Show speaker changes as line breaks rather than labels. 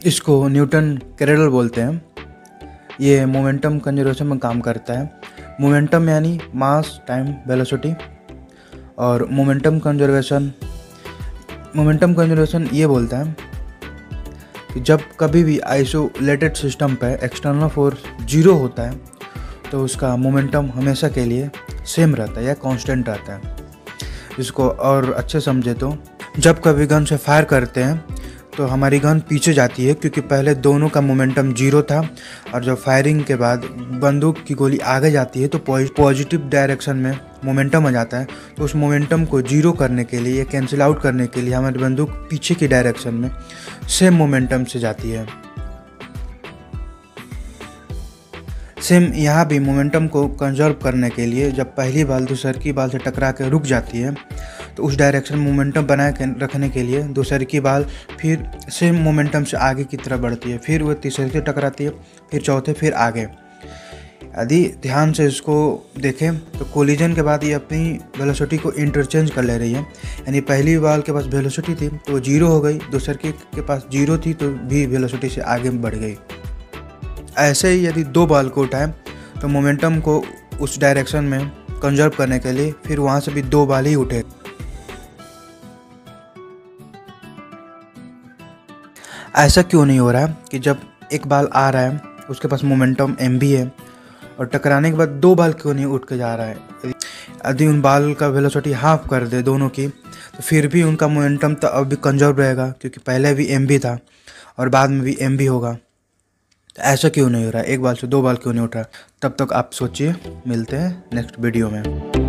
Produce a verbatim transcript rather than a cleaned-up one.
इसको न्यूटन कैरेडल बोलते हैं। ये मोमेंटम कंजर्वेशन में काम करता है। मोमेंटम यानी मास टाइम वेलोसिटी, और मोमेंटम कंजर्वेशन मोमेंटम कंजर्वेशन ये बोलता है कि जब कभी भी आइसोलेटेड सिस्टम पे एक्सटर्नल फोर्स जीरो होता है तो उसका मोमेंटम हमेशा के लिए सेम रहता है या कांस्टेंट रहता है। इसको और अच्छे समझे तो जब कभी गन से फायर करते हैं तो हमारी गन पीछे जाती है, क्योंकि पहले दोनों का मोमेंटम जीरो था, और जब फायरिंग के बाद बंदूक की गोली आगे जाती है तो पॉजिटिव डायरेक्शन में मोमेंटम आ जाता है। तो उस मोमेंटम को जीरो करने के लिए या कैंसिल आउट करने के लिए हमारी बंदूक पीछे की डायरेक्शन में सेम मोमेंटम से जाती है। सेम यहाँ भी मोमेंटम को कंजर्व करने के लिए जब पहली बाल दूसरी बाल से टकरा के रुक जाती है तो उस डायरेक्शन में मोमेंटम बनाए रखने के लिए दूसरी की बाल फिर सेम मोमेंटम से आगे की तरफ बढ़ती है, फिर वो तीसरे से टकराती है, फिर चौथे, फिर आगे। यदि ध्यान से इसको देखें तो कोलिजन के बाद ये अपनी वेलोसिटी को इंटरचेंज कर ले रही है। यानी पहली बाल के पास वेलोसिटी थी तो जीरो हो गई, दूसरी के पास जीरो थी तो भी वेलोसिटी से आगे बढ़ गई। ऐसे ही यदि दो बाल को उठाएं तो मोमेंटम को उस डायरेक्शन में कंजर्व करने के लिए फिर वहाँ से भी दो बाल ही उठे। ऐसा क्यों नहीं हो रहा है कि जब एक बाल आ रहा है उसके पास मोमेंटम एम भी है और टकराने के बाद दो बाल क्यों नहीं उठ के जा रहा है? यदि उन बाल का वेलोसिटी हाफ कर दे दोनों की तो फिर भी उनका मोमेंटम तो अब भी कंजर्व रहेगा, क्योंकि पहले भी एम भी था और बाद में भी एम भी होगा। तो ऐसा क्यों नहीं हो रहा है? एक बाल से दो बाल क्यों नहीं उठ रहा? तब तक आप सोचिए। मिलते हैं नेक्स्ट वीडियो में।